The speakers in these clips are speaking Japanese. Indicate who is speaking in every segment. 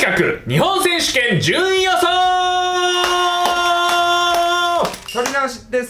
Speaker 1: 企画日本選手権順位予想。
Speaker 2: 取り直しです。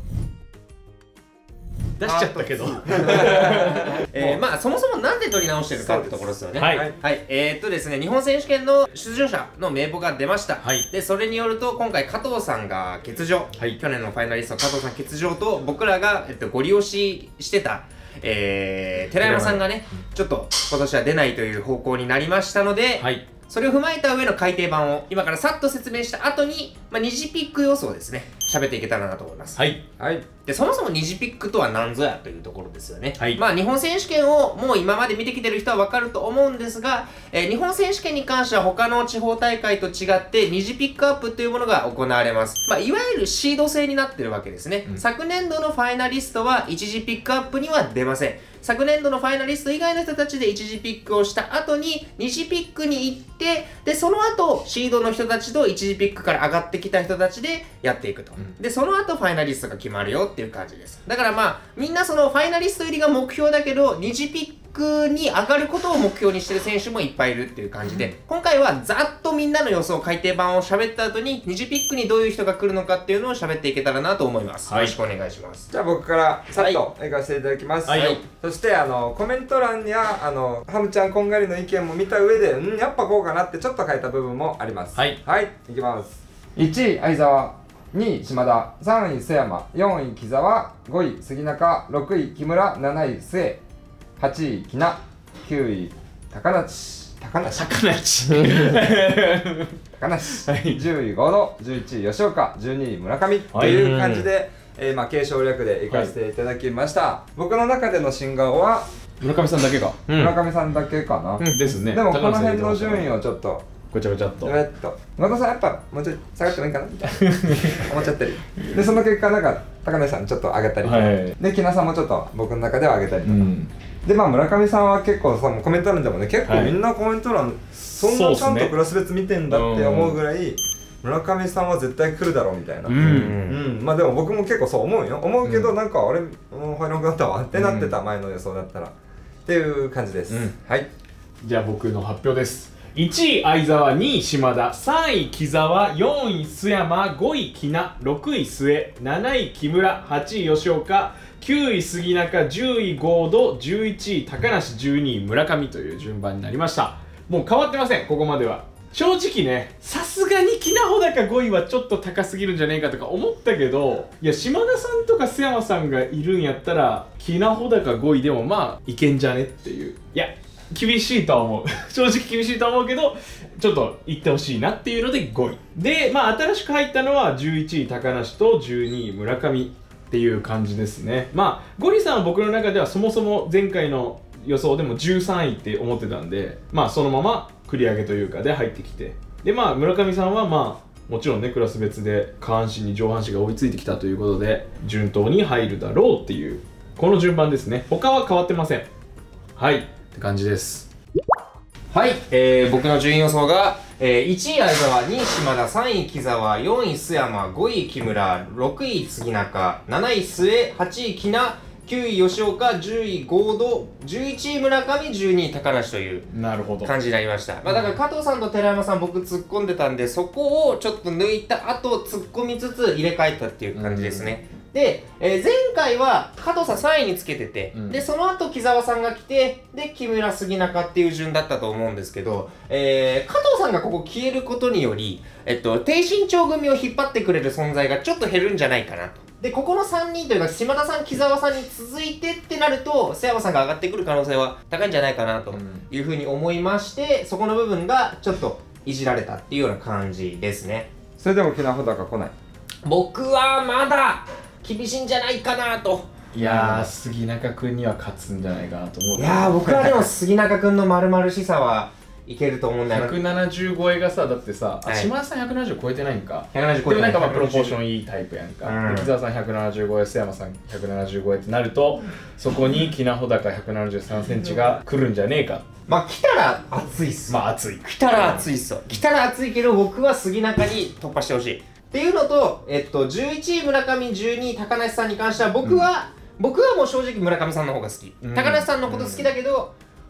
Speaker 1: 出しちゃったけど
Speaker 3: まあそもそもなんで取り直してるかってところですよね。
Speaker 1: はい、
Speaker 3: はい、ですね、日本選手権の出場者の名簿が出ました。はい、でそれによると今回加藤さんが欠場、はい、去年のファイナリスト加藤さん欠場と、僕らが、ご利用してた寺山さんがね、ちょっと今年は出ないという方向になりましたので、はい、それを踏まえた上の改訂版を今からさっと説明した後に、二次ピック予想ですね、喋っていけたらなと思います。はい。はい。で、そもそも二次ピックとは何ぞやというところですよね。はい。まあ、日本選手権をもう今まで見てきてる人はわかると思うんですが、日本選手権に関しては他の地方大会と違って二次ピックアップというものが行われます。まあ、いわゆるシード制になってるわけですね。昨年度のファイナリストは一次ピックアップには出ません。昨年度のファイナリスト以外の人たちで一次ピックをした後に二次ピックに行って、で、その後シードの人たちと一次ピックから上がってきた人たちでやっていくと。で、その後ファイナリストが決まるよっていう感じです。だからまあ、みんなそのファイナリスト入りが目標だけど、二次ピックに上がることを目標にしてる選手もいっぱいいるっていう感じで、今回はざっとみんなの予想改訂版を喋った後に、二次ピックにどういう人が来るのかっていうのを喋っていけたらなと思います。よろしくお願いします。
Speaker 2: じゃあ僕からさっと行かせていただきます。はい。そしてコメント欄やハムちゃんこんがりの意見も見た上で、やっぱこうかなってちょっと変えた部分もあります。はい。はい、いきます。1位相澤、2位島田、3位須山、4位木澤、5位杉中、6位木村、7位末、8位木名、9位高梨、10位合同、11位吉岡、12位村上という感じで、継承略で行かせていただきました。僕の中での新顔は
Speaker 1: 村上さんだけか。
Speaker 2: 村上さんだけかな。ですね。でもこの辺の順位をちょっと
Speaker 1: ごちゃごちゃっと。
Speaker 2: 野田さんやっぱもうちょい下がってもいいかなみたいな思っちゃってる。でその結果なんか高梨さんちょっと上げたりとか、で木名さんもちょっと僕の中では上げたりとか。でまあ村上さんは結構コメント欄でもね、結構みんなコメント欄そんなちゃんとクラス別見てんだって思うぐらい、村上さんは絶対来るだろうみたいな。まあでも僕も結構そう思うけど、なんかあれ入らなくなったわってなってた、前の予想だったらっていう感じです。はい。
Speaker 1: じゃあ僕の発表です。1位相澤、2位島田、3位木澤、4位須山、5位木名、6位末、7位木村、8位吉岡、9位杉中、10位合同、11位高梨、12位村上という順番になりました。もう変わってません、ここまでは。正直ね、さすがに木名穂高5位はちょっと高すぎるんじゃねえかとか思ったけど、いや島田さんとか須山さんがいるんやったら木名穂高5位でもまあいけんじゃねっていう。いや厳しいとは思う正直厳しいとは思うけど、ちょっと行ってほしいなっていうので5位で、まあ新しく入ったのは11位高梨と12位村上っていう感じですね。まあゴリさんは僕の中ではそもそも前回の予想でも13位って思ってたんで、まあそのまま繰り上げというかで入ってきて、でまあ村上さんはまあもちろんねクラス別で下半身に上半身が追いついてきたということで順当に入るだろうっていうこの順番ですね。他は変わってません。はいって感じです。
Speaker 3: はい、僕の順位予想が、1位相澤、2位島田、3位木澤、4位須山、5位木村、6位杉中、7位末、8位木名、9位吉岡、10位合同、11位村上、12位高梨という感じになりました。まあだから加藤さんと寺山さん僕突っ込んでたんで、そこをちょっと抜いた後突っ込みつつ入れ替えたっていう感じですね。で、前回は加藤さん3位につけてて、でその後木澤さんが来て、で木村杉中っていう順だったと思うんですけど、加藤さんがここ消えることにより、低身長組を引っ張ってくれる存在がちょっと減るんじゃないかなと。でここの3人というか島田さん木澤さんに続いてってなると須山さんが上がってくる可能性は高いんじゃないかなというふうに思いまして、そこの部分がちょっといじられたっていうような感じですね。
Speaker 2: それでも木名穂高来ない？
Speaker 3: 僕はまだ厳しいんじゃないかなと。
Speaker 1: いやー杉中君には勝つんじゃないかなと思う。
Speaker 3: いやー僕はでも杉中君の丸々しさはいけると思うんだよな。
Speaker 1: 170超えがさ、だってさ、島田さん170超えてないんか。
Speaker 3: 170超えてない。
Speaker 1: でもなんかまあプロポーションいいタイプやんか。木澤さん170超え、須山さん170超えってなると、そこに木名穂高173センチが来るんじゃねえか。
Speaker 3: まあ来たら熱いっす。
Speaker 1: まあ熱い。
Speaker 3: 来たら熱いっすよ。来たら熱いけど僕は杉中に突破してほしい。っていうのと、11位村上、12位高梨さんに関しては僕はもう正直村上さんの方が好き。高梨さんのこと好きだけど、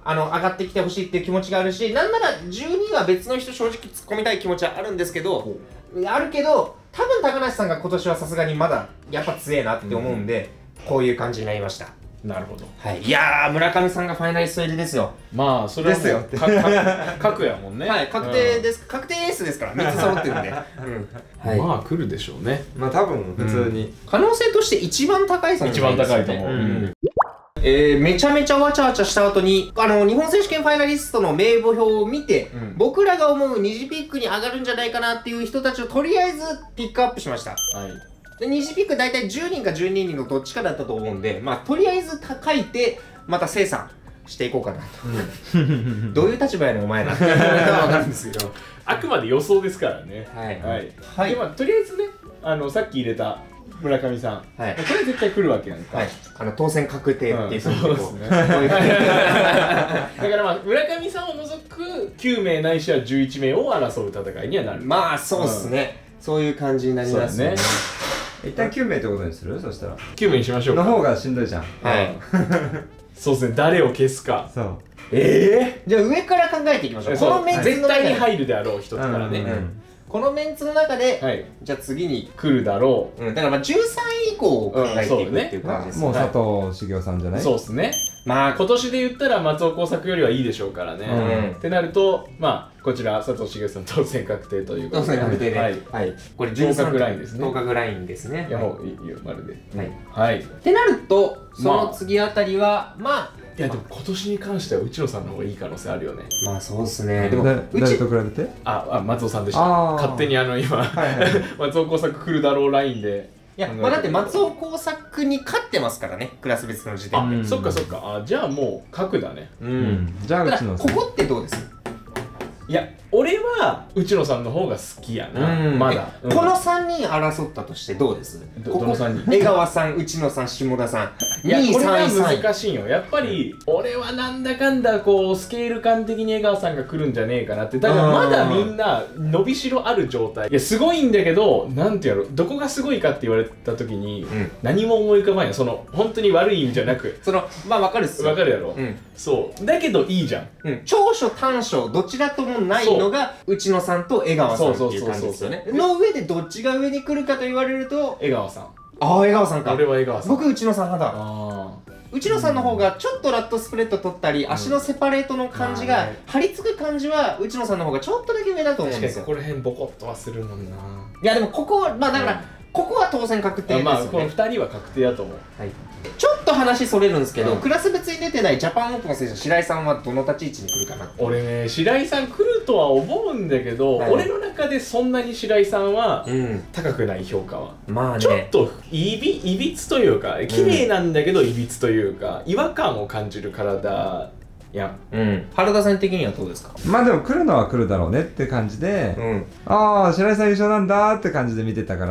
Speaker 3: 上がってきてほしいっていう気持ちがあるし、なんなら12は別の人正直突っ込みたい気持ちはあるんですけど、多分高梨さんが今年はさすがにまだやっぱ強えなって思うんで、こういう感じになりました。
Speaker 1: なるほど。
Speaker 3: はい。いやー、村上さんがファイナリスト入りですよ。
Speaker 1: まあそれは
Speaker 2: ですよ。
Speaker 1: 確やもんね。
Speaker 3: はい、確定です。確定エースですから、3つ揃ってるんで。
Speaker 1: まあ来るでしょうね。
Speaker 2: まあ多分普通に
Speaker 3: 可能性として一番高い存在ですよね。
Speaker 1: 一番高いと思う。
Speaker 3: めちゃめちゃわちゃわちゃした後に、日本選手権ファイナリストの名簿表を見て、僕らが思う二次ピックに上がるんじゃないかなっていう人たちをとりあえずピックアップしました。で、二次ピック大体10人か12人のどっちかだったと思うんで、まあ、とりあえず書いて、また精査していこうかなと。どういう立場やねん、お前ら。わかるんですけど。
Speaker 1: あくまで予想ですからね。はい。で、まあ、とりあえずね、さっき入れた村上さん。これ絶対来るわけやんか。
Speaker 3: 当選確定っていう。
Speaker 1: そうですね。だからまあ、村上さんを除く9名ないしは11名を争う戦いにはなる。
Speaker 3: まあ、そうっすね。そういう感じになりますね。
Speaker 2: 一旦9名ってことにする？そしたら
Speaker 1: 9名にしましょうか。
Speaker 2: の方がしんどいじゃん。
Speaker 1: そうですね、誰を消すか。
Speaker 2: そう。
Speaker 3: じゃあ上から考えていきましょう。このメンツ
Speaker 1: 絶対に入るであろう一つからね。
Speaker 3: このメンツの中で、じゃあ次に
Speaker 1: 来るだろ
Speaker 3: う。だからまあ13位以降を考えていくっていう感じです。
Speaker 2: もう佐藤茂雄さんじゃない？
Speaker 1: そうですね。まあ今年で言ったら松尾耕作よりはいいでしょうからね。ってなると、まあこちら佐藤茂雄さん当選確定ということで。
Speaker 3: 当選確定で。はい。これ
Speaker 1: 合格ラインですね。
Speaker 3: 合格ラインですね。
Speaker 1: いやもういいよ、まるで。
Speaker 3: はい。ってなると、その次あたりは、まあ、
Speaker 1: いやでも今年に関しては内野さんの方がいい可能性あるよね。
Speaker 3: まあそうですね。でも
Speaker 2: 誰と比べて？
Speaker 1: 松尾さんでした。勝手に今松尾耕作来るだろうラインで。
Speaker 3: いや、まあだって松尾耕作に勝ってますからね、クラス別の時点で。
Speaker 1: そっかそっか。じゃあもう角だね。
Speaker 2: じゃあ内野さん。
Speaker 3: ここってどうです？
Speaker 1: いや、俺は内野さんの方が好きやな。まだ。
Speaker 3: この3人争ったとしてどうです？
Speaker 1: どの3人？
Speaker 3: 江川さん、内野さん、下田さん。
Speaker 1: いや、これが難しいよ。やっぱり、俺はなんだかんだこう、スケール感的に江川さんが来るんじゃねえかなって。だからまだみんな伸びしろある状態。いや、すごいんだけど、なんてやろう、どこがすごいかって言われた時に、何も思い浮かばない。本当に悪い意味じゃなく。
Speaker 3: まあわかるっすよ。
Speaker 1: わかるやろ。そう。だけどいいじゃん。
Speaker 3: 長所短所、どちらともないのが、内野さんと江川さんっていう感じですよね。の上でどっちが上に来るかと言われると、
Speaker 1: 江川さん。
Speaker 3: 江川さんか。
Speaker 1: 俺は江川さん。
Speaker 3: 僕、内野さん派だ。内野さんの方がちょっとラットスプレッド取ったり、足のセパレートの感じが、張り付く感じは、内野さんの方がちょっとだけ上だと思うんですよ。
Speaker 1: ここら辺ボコッとはするもんな。
Speaker 3: いや、でもここは、まあだから、ここは当選確定ですよね。
Speaker 1: まあ、この2人は確定だと思う。
Speaker 3: ちょっと話それるんですけど、クラス別に出てないジャパンオープンの選手、白井さんはどの立ち位置に来るかな？
Speaker 1: 俺ね、白井さん来るとは思うんだけど、俺の中でそんなに白井さんは高くない評価は。まあね、ちょっといびつというか、綺麗なんだけどいびつというか、違和感を感じる体やん。
Speaker 3: 原田さん的にはどうですか？
Speaker 2: まあでも来るのは来るだろうねって感じで、ああ白井さん優勝なんだって感じで見てたから、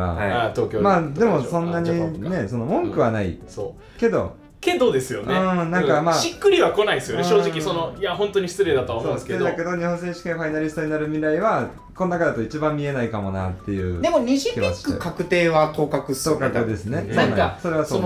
Speaker 1: 東京
Speaker 2: まあでもそんなにね、その文句はないけど
Speaker 1: ですよね。
Speaker 2: なんかまあ
Speaker 1: しっくりは来ないですよね、正直。いや本当に失礼だとは思うんですけど、
Speaker 2: だけど日本選手権ファイナリストになる未来はこの中だと一番見えないかもなっていう。
Speaker 3: でも二次ピック確定は当確っすよね。
Speaker 2: 当確ですね。
Speaker 1: なんかそれはちょ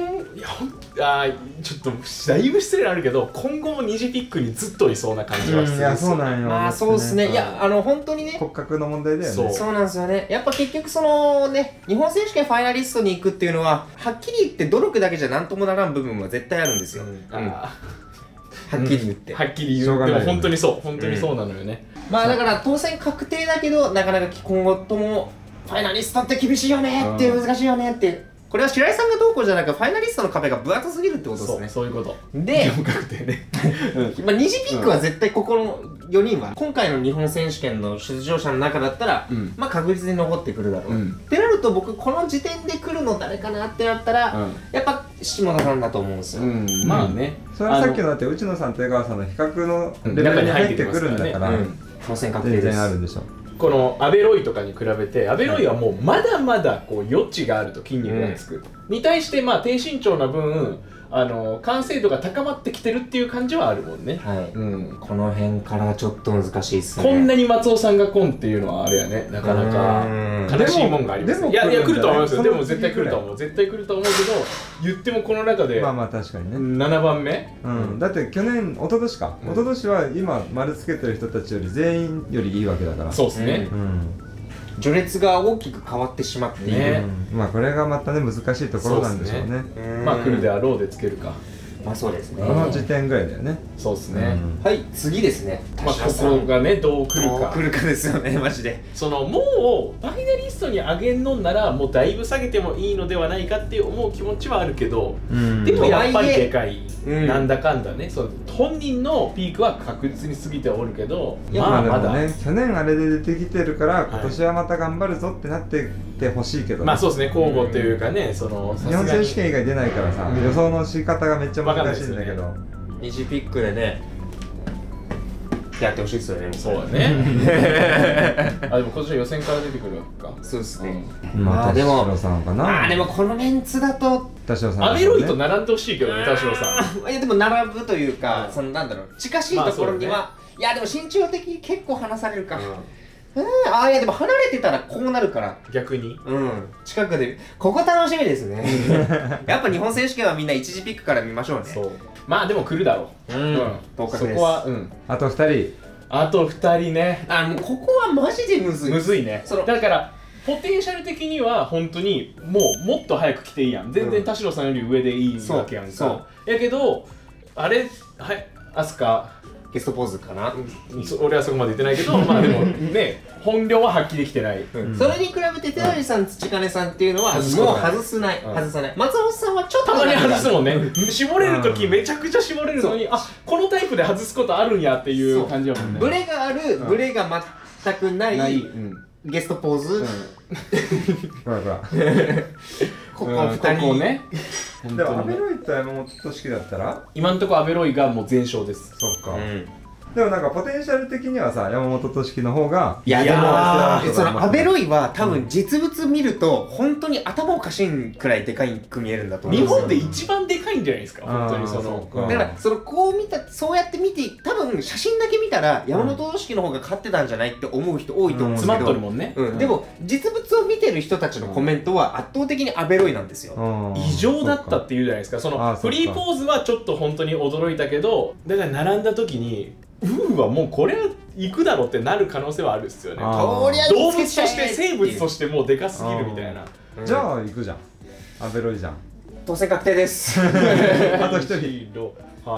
Speaker 1: っとだいぶ失礼あるけど、今後も二次ピックにずっといそうな感じはしてる。
Speaker 2: いやそうなんよ。
Speaker 3: まあそうですね。いや本当にね、
Speaker 2: 骨格の問題だよね。
Speaker 3: そうなんですよね。やっぱ結局日本選手権ファイナリストに行くっていうのは、はっきり言って努力だけじゃなんともならん部分は絶対あるんですよ。はっきり言って。
Speaker 1: はっきり言う。でも本当にそう、本当にそうなのよね。
Speaker 3: まあだから当選確定だけど、なかなか今後ともファイナリストって厳しいよねって難しいよねって。これは白井さんがどうこうじゃなく、ファイナリストの壁が分厚すぎるってことですね。
Speaker 1: そういうこと
Speaker 3: で、
Speaker 1: 確定ね。
Speaker 3: まあ二次ピックは絶対ここの4人は今回の日本選手権の出場者の中だったら、まあ確実に残ってくるだろう。ってなると、僕この時点で来るの誰かなってなったら、やっぱ下田さんだと思うんですよ。
Speaker 1: まあね。
Speaker 2: それはさっきのだって内野さんと江川さんの比較のレベルに入ってくるんだから、
Speaker 3: 当選確定です。
Speaker 2: 全然あるんでしょ。
Speaker 1: このアベロイとかに比べて、アベロイはもうまだまだこう余地があると、筋肉がつく、に対してまあ低身長な分、 完成度が高まってきてるっていう感じはあるもんね。
Speaker 3: はい、この辺からちょっと難しいっすね。
Speaker 1: こんなに松尾さんが来んっていうのはあれやね、なかなか悲しいもんがありますね。いや来ると思いますよ。でも絶対来ると思う、絶対来ると思うけど、言ってもこの中で
Speaker 2: まあまあ確かにね
Speaker 1: 7番目、
Speaker 2: だって去年一昨年か、一昨年は今丸つけてる人たちより全員よりいいわけだから。
Speaker 1: そうですね。
Speaker 3: 序列が大きく変わってしまっている。
Speaker 2: まあこれがまたね難しいところなんでしょうね。
Speaker 1: まあ来るであろうでつけるか。
Speaker 3: まあそうですね。
Speaker 2: この時点ぐらいだよね。
Speaker 1: そうですね。
Speaker 3: はい、次ですね。
Speaker 1: まあここがねどう来るか。
Speaker 3: どう来るかですよね、マジで。
Speaker 1: もうファイナリストに上げんのならもうだいぶ下げてもいいのではないかって思う気持ちはあるけど、でもやっぱりでかい、なんだかんだね、本人のピークは確実に過ぎておるけど、
Speaker 2: まあまだね、去年あれで出てきてるから今年はまた頑張るぞってなってってほしいけど、
Speaker 1: まあそうですね、交互というかね、
Speaker 2: 日本選手権以外出ないからさ、予想の仕方がめっちゃ難しいんだけど、
Speaker 3: 二次ピックでねやってほしいですよね。
Speaker 1: そうだね。でも今年は予選から出てくるわけか。
Speaker 3: そうですね。
Speaker 2: まあ田代さんかな。
Speaker 3: でもこのメンツだと
Speaker 2: 田代さん、
Speaker 1: アベロイと並んでほしいけどね、田代さ
Speaker 3: ん。いやでも並ぶというか、なんだろう、近しいところには、いやでも身長的に結構離されるか。いやでも離れてたらこうなるから、
Speaker 1: 逆に
Speaker 3: 近くで、ここ楽しみですね。やっぱ日本選手権はみんな一次ピックから見ましょうね。
Speaker 1: まあでも来るだろう。そこは
Speaker 2: あと2人。
Speaker 1: あと2人ね。
Speaker 3: もうここはマジでむずい。
Speaker 1: むずいね。だからポテンシャル的には本当にもっと早く来ていいやん。全然田代さんより上でいいわけやんか。やけどあれ、飛鳥
Speaker 3: ゲストポーズかな。
Speaker 1: 俺はそこまで言ってないけど、まあでもね、本領は発揮できてない。
Speaker 3: それに比べて手取さん、土金さんっていうのはもう外さない。松本さんはちょっと
Speaker 1: たまに外すもんね。絞れる時めちゃくちゃ絞れるのに、このタイプで外すことあるんやっていう感じやもんね。
Speaker 3: ブレがある、ブレが全くないゲストポーズ。
Speaker 2: ほらほら。
Speaker 3: ここ2人
Speaker 1: ね。
Speaker 2: でもアベロイと山本俊樹だったら
Speaker 1: 今んとこアベロイがもう全勝です。
Speaker 2: そっか。でもなんかポテンシャル的にはさ、山本俊樹の方が、
Speaker 3: いやでもそのアベロイは多分実物見ると本当に頭おかしいくらいでかいく見えるんだと思う。
Speaker 1: 日本で一番でかいんじゃないですか、本当に。
Speaker 3: だからこう見た、そうやって見て、多分写真だけ見たら山本俊樹の方が勝ってたんじゃないって思う人多いと思うんですけど、
Speaker 1: 詰まっとるもんね。
Speaker 3: でも実物を見てる人たちのコメントは圧倒的にアベロイなんですよ。
Speaker 1: 異常だったっていうじゃないですか。そのフリーポーズはちょっと本当に驚いたけど、だから並んだ時にわもうこれは行くだろうってなる可能性はあるっすよね。動物として生物としてもうでかすぎるみたいな。
Speaker 2: じゃあ行くじゃん、アベロイじゃん。
Speaker 3: 当選確定です。
Speaker 2: あと1人。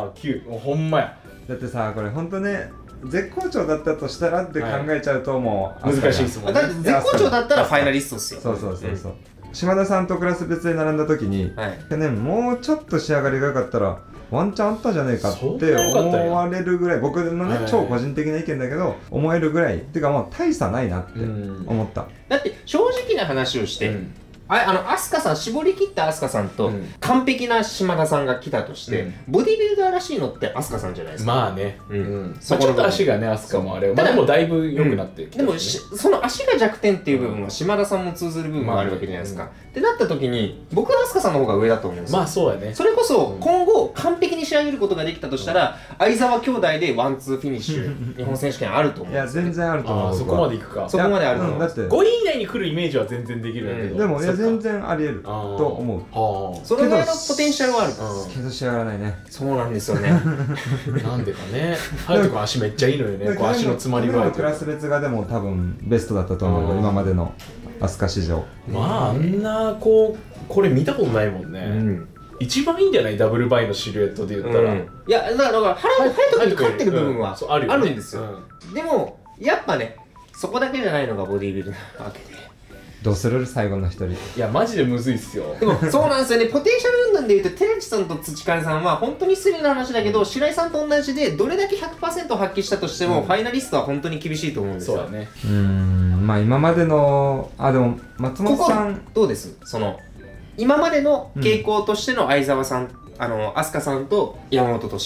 Speaker 1: 9、ほんまや。
Speaker 2: だってさ、これほんとね、絶好調だったとしたらって考えちゃうともう
Speaker 1: 難しいっすもんね。
Speaker 3: だって絶好調だったらファイナリストっすよ。
Speaker 2: そう島田さんとクラス別で並んだ時に、去年もうちょっと仕上がりが良かったらワンチャンあったじゃねえかって思われるぐらい、僕のね超個人的な意見だけど思えるぐらいっていうか、もう大差ないなって思った。
Speaker 3: だって正直な話をして、飛鳥さん、絞り切った飛鳥さんと完璧な島田さんが来たとして、ボディビルダーらしいのって飛鳥さんじゃないですか。
Speaker 1: まあね、ちょっと足がね、飛鳥もあれでもだいぶ良くなってきて、
Speaker 3: でもその足が弱点っていう部分は島田さんも通ずる部分があるわけじゃないですか。ってなった時に僕は飛鳥さんの方が上だと思うんですよ。
Speaker 1: まあそうやね。
Speaker 3: それこそ今後完璧に仕上げることができたとしたら、相澤兄弟でワンツーフィニッシュ日本選手権あると思う。
Speaker 2: いや全然あると思う。
Speaker 1: そこまでいくか。
Speaker 3: そこまであると思う。
Speaker 2: だって
Speaker 1: 5位以内に来るイメージは全然できるんだけど、
Speaker 2: でも全然ありえると思う。
Speaker 3: そのぐらいのポテンシャルはある
Speaker 2: けど仕上がらないね。
Speaker 3: そうなんですよね。
Speaker 1: なんでかね。隼人君足めっちゃいいのよね。足の詰まり具合。
Speaker 2: クラス別がでも多分ベストだったと思うよ、今までの飛鳥史上。
Speaker 1: まああんなこれ見たことないもんね。一番いいんじゃない、ダブルバイのシルエットで言ったら。
Speaker 3: いやだから隼人君に勝ってる部分はあるんですよ。でもやっぱね、そこだけじゃないのがボディービルなわけで。
Speaker 2: どうする最後の一人。
Speaker 1: いやマジでむずいっすよ。
Speaker 3: でもそうなんですよね。ポテンシャル云々でいうと寺地さんと土金さんは本当に失礼な話だけど、白井さんと同じでどれだけ 100% 発揮したとしても、ファイナリストは本当に厳しいと思うんですよ。
Speaker 1: そうだね。
Speaker 2: まあ今までのでも松本さん
Speaker 3: どうです？その今までの傾向としての相澤さん、飛鳥さんと山本俊樹。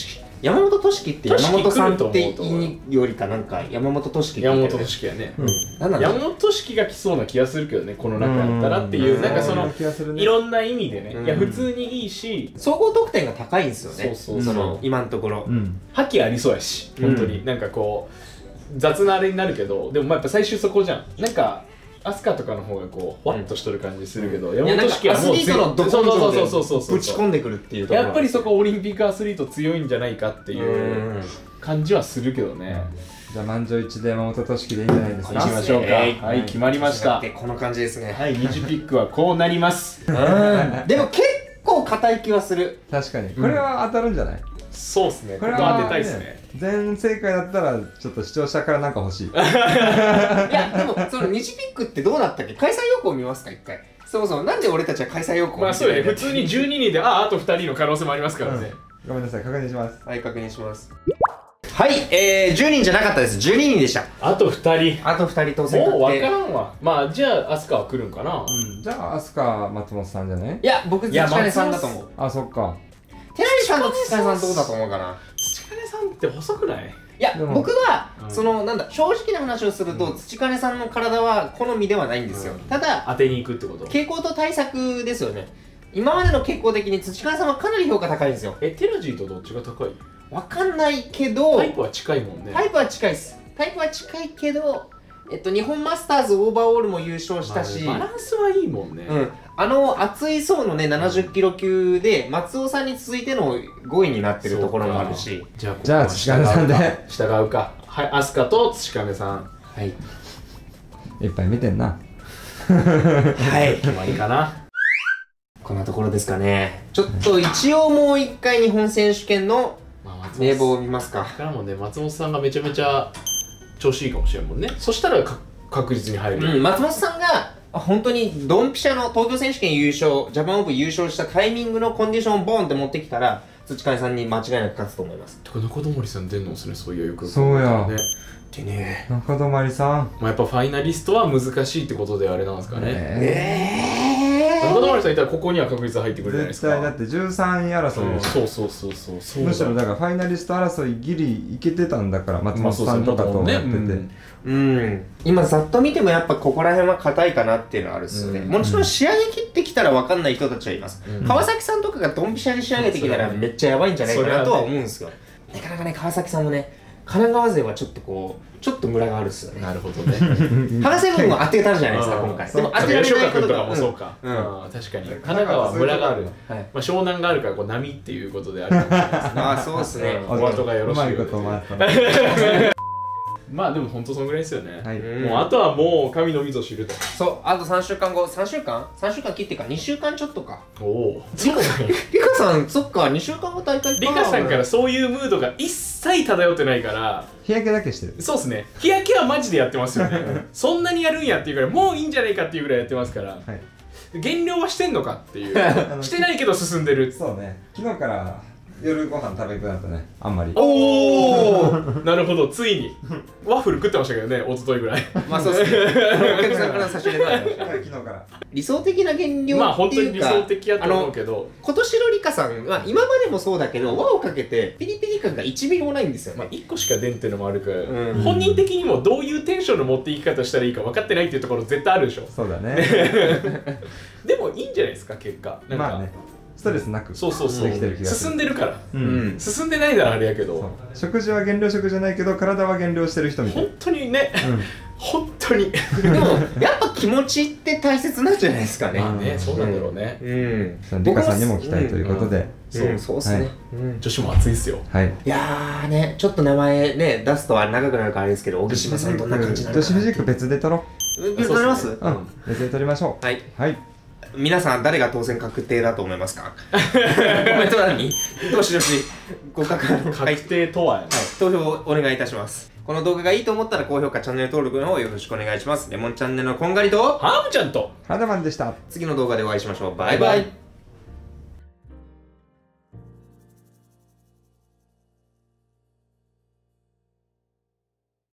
Speaker 3: 山本俊樹って山本さんって言いよりかなんか山本俊樹って
Speaker 1: 山本俊樹やね。山本俊樹が来そうな気がするけどね、この中やったらっていう、なんかそのいろんな意味でね、いや普通にいいし、
Speaker 3: 総合得点が高いんですよね。その今のところ
Speaker 1: 覇気ありそうやし、本当になんかこう雑なあれになるけど、でもまあやっぱ最終そこじゃん。なんか飛鳥とかの方がこうふわっとしとる感じするけど、山本俊樹はもう
Speaker 3: 全部ぶち込んでくるっていうところ、
Speaker 1: やっぱりそこオリンピックアスリート強いんじゃないかっていう感じはするけどね。
Speaker 2: じゃあ満場一致で山本俊樹でいいんじゃないですか。
Speaker 1: 行きましょうか。はい、決まりました。
Speaker 3: この感じですね。
Speaker 1: はい、二次ピックはこうなります。
Speaker 3: でも結構硬い気はする。
Speaker 2: 確かにこれは当たるんじゃない。
Speaker 1: そうですね。これは当てたいですね。
Speaker 2: 全正解だったらちょっと視聴者からなんか欲しい。い
Speaker 3: やでもその二次ピックってどうだったっけ。開催要項見ますか一回。そもそもなんで俺たちは開催要項。
Speaker 1: まあそうね。普通に12人であと2人の可能性もありますからね。
Speaker 2: ごめんなさい、確認します。
Speaker 3: はい、確認します。はい、10人じゃなかったです。12人でした。
Speaker 1: あと2人。
Speaker 3: あと2人当選確定。
Speaker 1: もう分からんわ。まあじゃあ飛鳥は来るんかな。
Speaker 2: じゃあ飛鳥松本さんじゃない。
Speaker 3: いや僕土金さんだと思う。
Speaker 2: あ、そっか。
Speaker 3: 寺西さんと土金さんどうだと思うかな。
Speaker 1: 土金さんって細くない？
Speaker 3: いや僕はそのなんだ正直な話をすると土金さんの体は好みではないんですよ。ただ
Speaker 1: 当てに行くってこと。
Speaker 3: 傾向と対策ですよね。今までの傾向的に土金さんはかなり評価高いんですよ。
Speaker 1: テラジーとどっちが高い？
Speaker 3: わかんないけど
Speaker 1: タイプは近いもんね。
Speaker 3: タイプは近いです。タイプは近いけど日本マスターズオーバーオールも優勝したし、
Speaker 1: バランスはいいもんね。
Speaker 3: 熱い層のね70キロ級で松尾さんに続いての5位になってるところもあるし、
Speaker 2: じゃあ土金さんで
Speaker 1: 従うか。はい、飛鳥と土金さん。
Speaker 3: はい。
Speaker 2: いっぱい見てんな。
Speaker 3: はい。
Speaker 1: 決まりかな。
Speaker 3: こんなところですかね。ちょっと一応もう一回日本選手権の名簿を見ますか。
Speaker 1: からもね、松本さんがめちゃめちゃ調子いいかもしれんもんね。そしたら確実に入る。
Speaker 3: 松本さんが本当にドンピシャの東京選手権優勝、ジャパンオープン優勝したタイミングのコンディションをボーンって持ってきたら土金さんに間違いなく勝つと思います。
Speaker 1: てか中泊さん出んのですね、そういうよく。
Speaker 2: そうや。
Speaker 3: でね、
Speaker 2: 中泊さん。
Speaker 1: まあやっぱファイナリストは難しいってことであれなんですかね。中泊さんいたらここには確実入ってくるじゃないですか。
Speaker 2: 絶対だって13位争いでしょ。
Speaker 1: そう
Speaker 2: むしろだからファイナリスト争いギリいけてたんだから、松本さんとかとやってて。
Speaker 3: 今ざっと見てもやっぱここら辺は硬いかなっていうのはあるっすよね。もちろん仕上げ切ってきたら分かんない人たちはいます。川崎さんとかがドンピシャに仕上げてきたらめっちゃやばいんじゃないかなとは思うんですよ。なかなかね、川崎さんもね、神奈川勢はちょっとこうちょっとムラがあるっすよね。
Speaker 1: なるほどね。
Speaker 3: 博士分も当てたじゃないですか今回。でも当てられないことが
Speaker 1: もそうか。確かに神奈川はムラがある。まあ湘南があるからこう波っていうことであるかもしれないですね。
Speaker 3: ああそうですね。
Speaker 1: お後がよろしいようで。まあでも本当そのぐらいですよね。もうあとはもう神のみぞ知ると。
Speaker 3: そう、あと3週間後、3週間切ってか2週間ちょっとか。
Speaker 1: おお。
Speaker 3: リカさん、そっか、2週間後大会か。
Speaker 1: リカさんからそういうムードが一切漂ってないから。
Speaker 2: 日焼けだけしてる。
Speaker 1: そうですね。日焼けはマジでやってますよね。そんなにやるんやっていうぐらい、もういいんじゃないかっていうぐらいやってますから。減量はしてんのかっていう。してないけど進んでる。
Speaker 2: そうね。昨日から夜ご飯食べくなったね、あんまり。
Speaker 1: おおなるほど、ついにワッフル食ってましたけどね、一昨日ぐらい。
Speaker 3: まあそうですね。お客さんから差し入れが
Speaker 2: 昨日から
Speaker 3: 理想的な減量っていうか、
Speaker 1: まあ本当に理想的やと思うけど、
Speaker 3: 今年のリカさんは今までもそうだけど輪をかけてピリピリ感が1ミリもないんですよ。
Speaker 1: まあ1個しか出んっていうのもあるから、本人的にもどういうテンションの持っていき方したらいいか分かってないっていうところ絶対あるでしょ。
Speaker 2: そうだね。
Speaker 1: でもいいんじゃないですか結果。
Speaker 2: まあね、ストレスなく
Speaker 1: そう
Speaker 2: できてる気がする。
Speaker 1: 進んでるから。進んでないならあれやけど、
Speaker 2: 食事は減量食じゃないけど体は減量してる人みたい。
Speaker 1: 本当にね、本当に。
Speaker 3: でもやっぱ気持ちって大切なんじゃないですかね。
Speaker 1: まあね、そうなんだろうね。
Speaker 2: リカさんにも期待ということで。
Speaker 3: そうっすね。
Speaker 1: 女子も熱いっすよ。
Speaker 2: はい。
Speaker 3: いやーね、ちょっと名前ね出すとは長くなるからあれですけど、小木島さんどんな感じなのか。
Speaker 2: 女子フィジック別で撮ろ
Speaker 3: う。別で撮ります？
Speaker 2: 別で撮りましょう。
Speaker 3: はい。
Speaker 2: はい。
Speaker 3: 皆さん誰が当選確定だと思いますか？コメント欄にどしどしご確
Speaker 1: 定とは、
Speaker 3: 投票をお願いいたします。この動画がいいと思ったら高評価、チャンネル登録の方よろしくお願いします。レモンチャンネルのこんがりと
Speaker 1: ハーブちゃんと
Speaker 2: ハードマンでした。
Speaker 3: 次の動画でお会いしましょう。バイバイ。